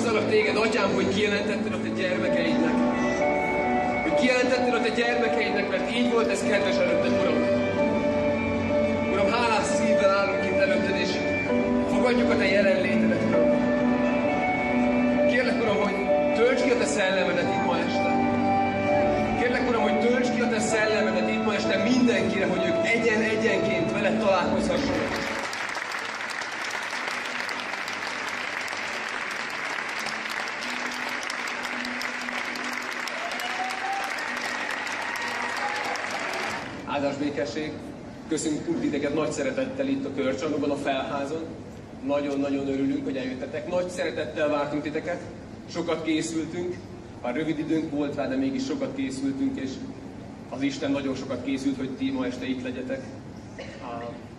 magasztalak téged, Atyám, hogy kijelentetted a te gyermekeidnek. Hogy kijelentetted a te gyermekeidnek, mert így volt ez kedves előtted, Uram. Uram, hálás szívvel állunk itt előtted, és fogadjuk a te jelenlétedet, Uram. Kérlek, Uram, hogy töltsd ki a te szellemedet itt ma este. Kérlek, Uram, hogy töltsd ki a te szellemedet itt ma este mindenkire, hogy ők egyenként veled találkozhassanak. Áldás békesség! Köszöntünk titeket nagy szeretettel itt a Körcsarnokban, a Felházon. Nagyon-nagyon örülünk, hogy eljöttetek. Nagy szeretettel vártunk titeket. Sokat készültünk. Bár rövid időnk volt rá, de mégis sokat készültünk, és az Isten nagyon sokat készült, hogy ti ma este itt legyetek.